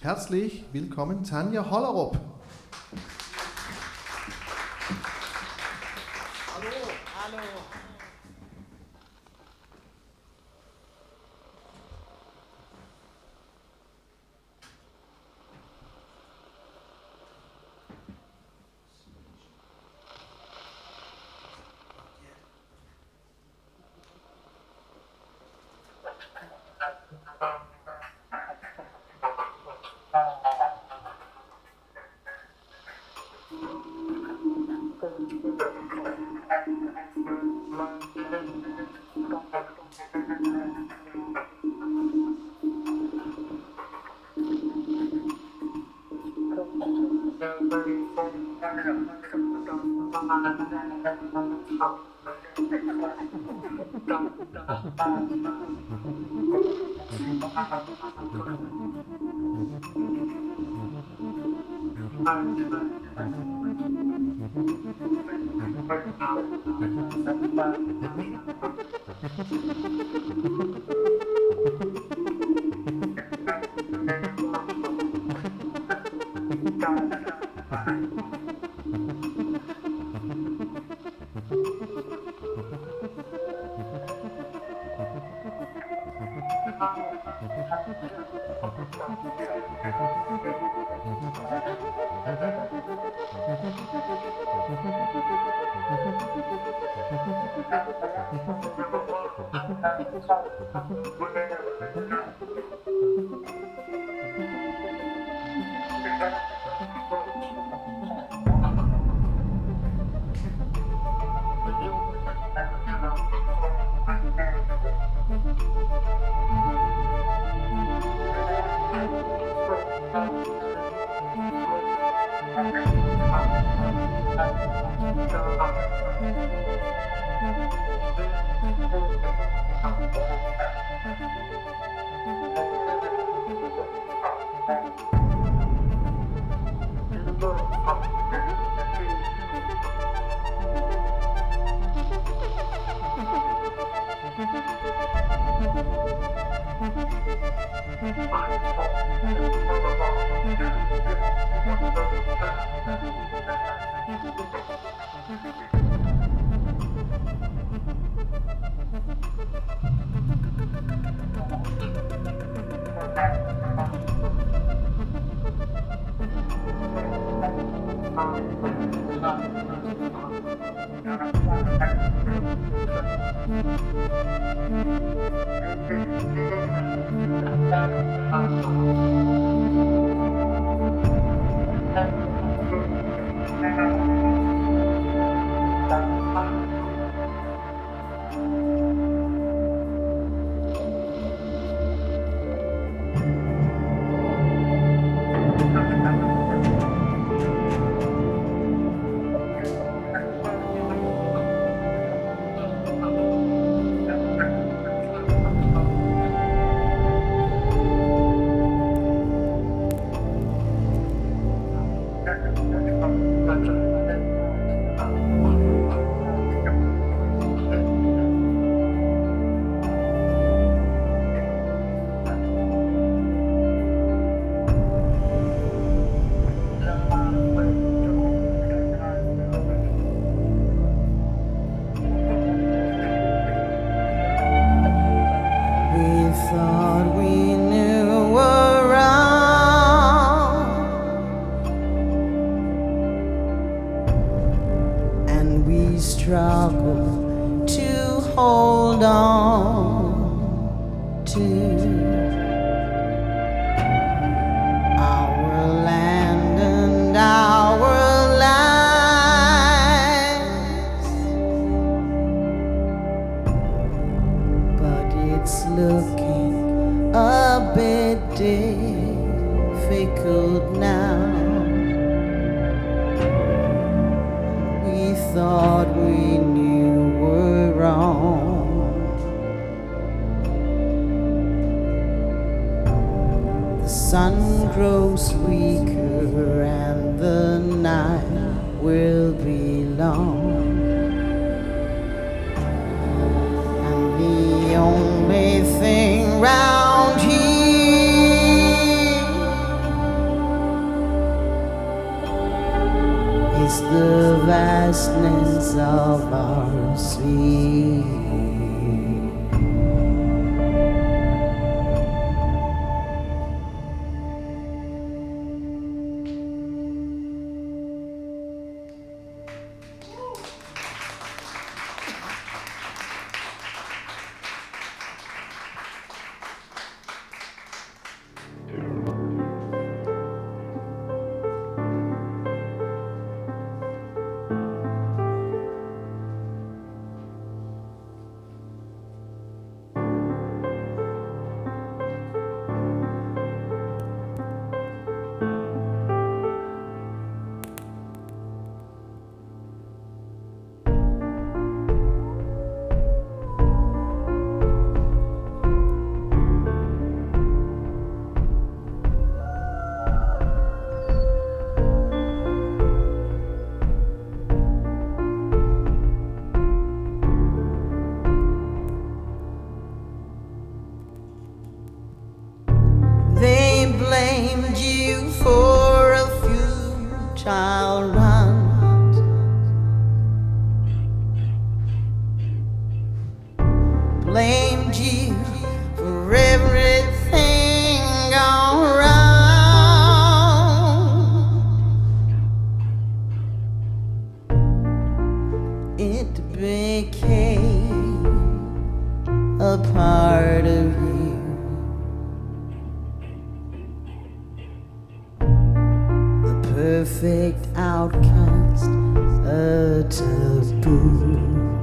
Herzlich willkommen, Tanja Hollerup. Hallo. Hallo. Only thing round here is the vastness of our sphere. Blamed you for a futile run. Blamed you for everything gone wrong. It became a part of you. Perfect outcast, a taboo.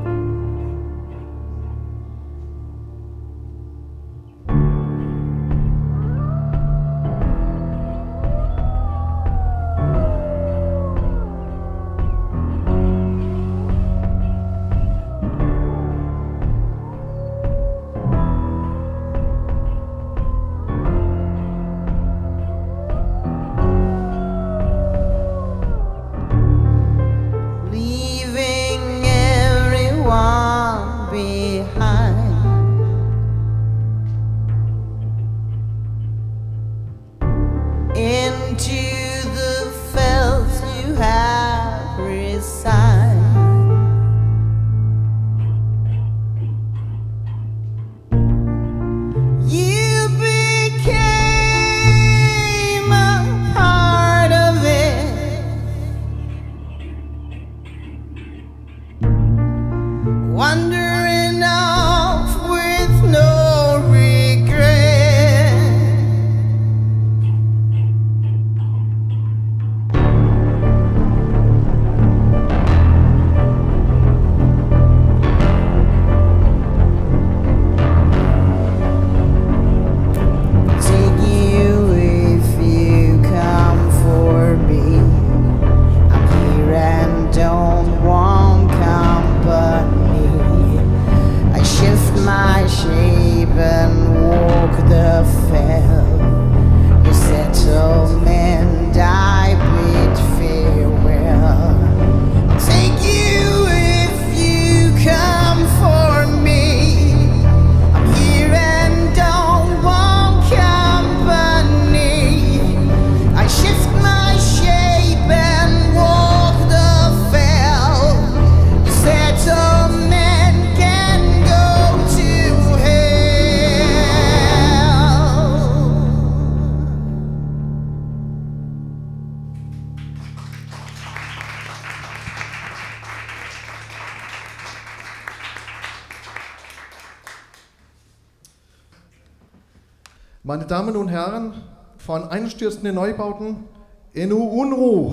Into the felt you have resigned. You became a part of it, wandering off with no regret. Meine Damen und Herren, von einstürzenden Neubauten, Ennu Unruh.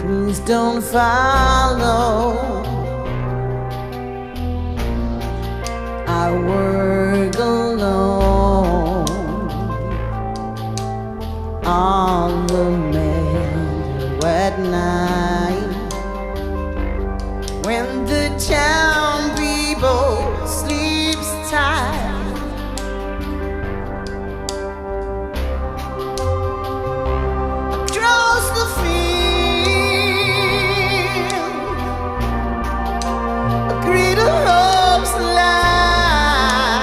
Please don't follow. I work alone on the meadow at night when the town people sleeps tight. Across the field, a greater hope's light.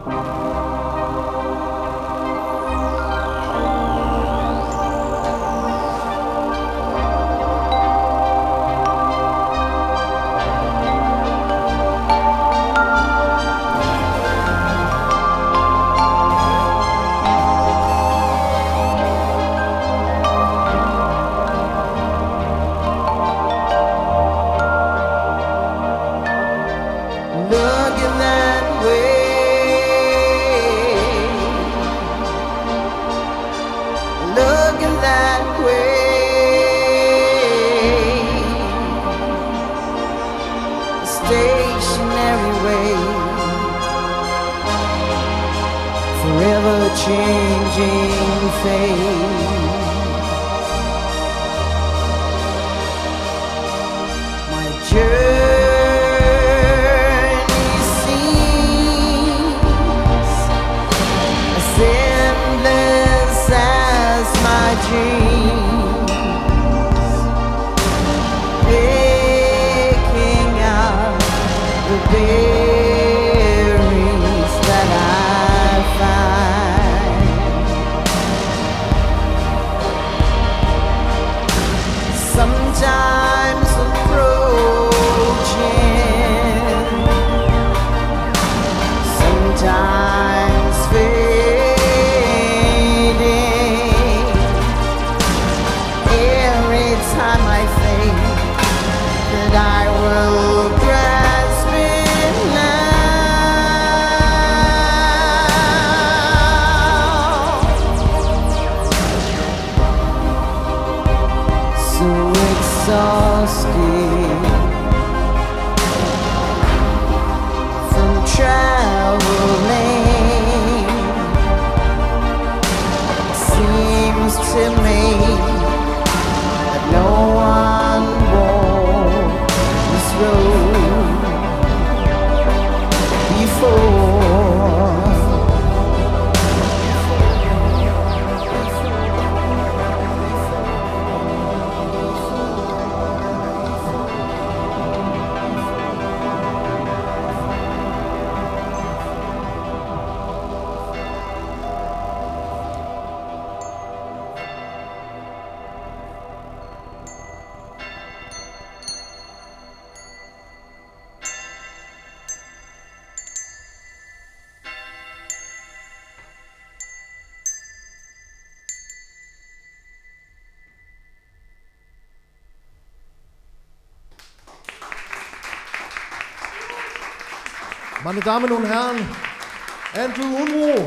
Looking that way, looking that way, stationary way, forever changing fate. My journey seems as endless as my dreams, picking out the berries that I find. Sometimes approaching, sometimes fading. Every time I think that I will grasp it now. So exhausted from traveling, seems to me that no one walked this road before. Meine Damen und Herren, Andrew Unruh.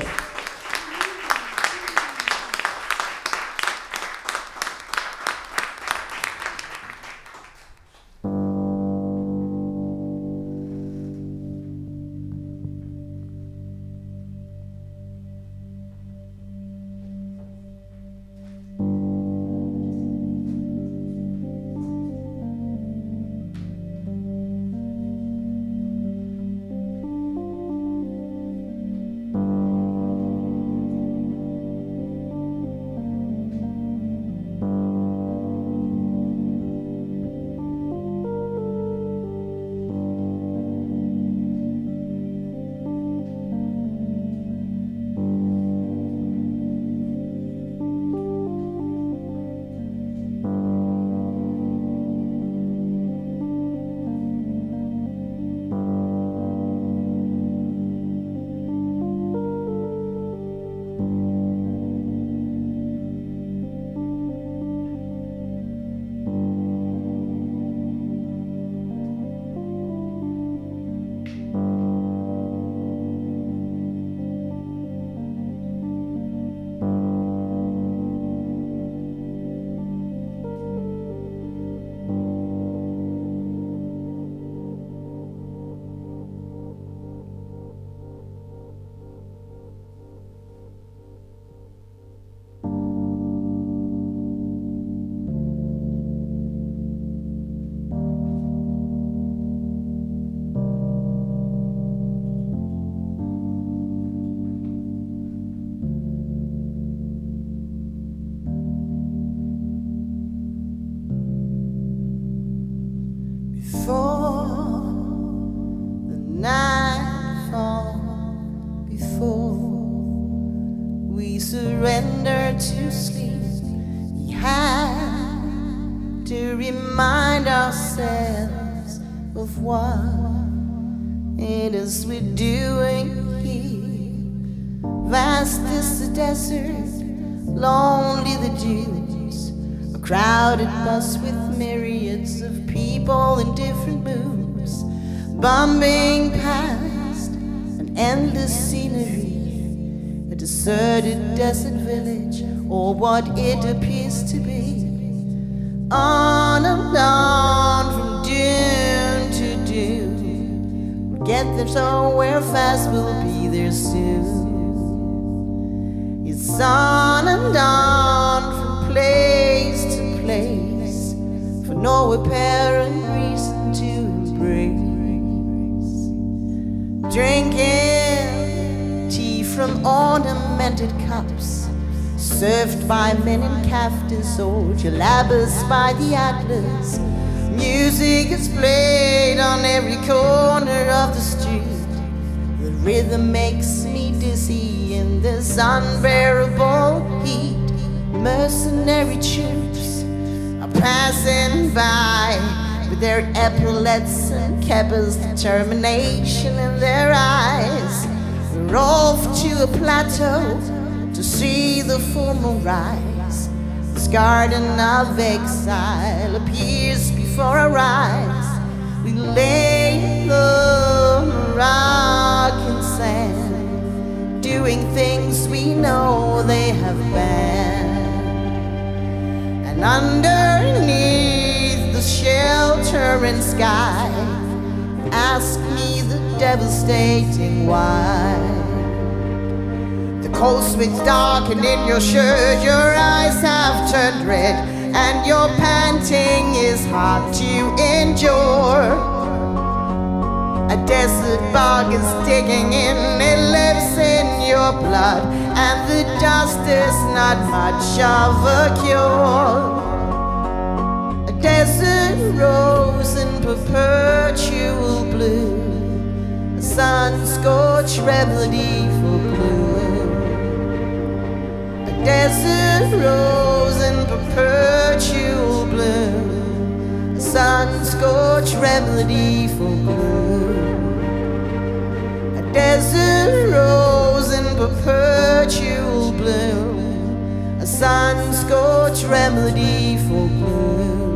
surrender to sleep. We had to remind ourselves of what it is we're doing here. Vast is the desert, lonely the dunes, a crowded bus with myriads of people in different moods, bumping past an endless scenery, a deserted desert village, or what it appears to be. On and on from dune to dune, we'll get there somewhere fast, we'll be there soon. It's on and on from place to place, for no apparent reason to embrace. Drinking tea from ornamented cups, served by men in kaftans or jalabas by the atlas. Music is played on every corner of the street. The rhythm makes me dizzy in this unbearable heat. Mercenary troops are passing by with their epaulets and keppers, determination in their eyes. We're off to a plateau to see the full moon rise. This garden of exile appears before our eyes. We lay in the rock and sand, doing things we know they have banned. And underneath the sheltering sky, ask me the devastating why. The coast's dark and in your shirt your eyes have turned red, and your panting is hard to endure. A desert bug is digging in, it lives in your blood, and the dust is not much of a cure. A desert rose in perpetual bloom, a sun-scorched remedy for gloom. A desert rose in perpetual bloom, a sun-scorched remedy for gloom. A desert rose in perpetual bloom, a sun-scorched remedy for gloom.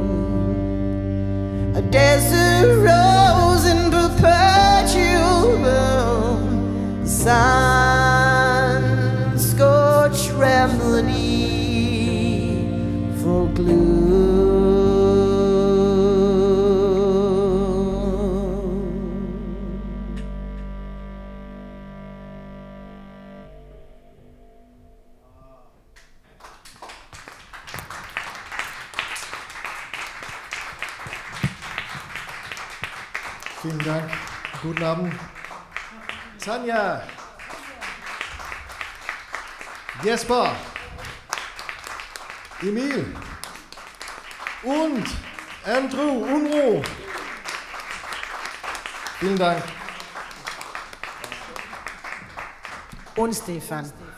A desert rose in perpetual bloom, a sun-scorched remedy for gloom. Vielen Dank. Guten Abend. Tanja. Jesper. Emil. Und Andrew Unruh. Vielen Dank. Und Stefan.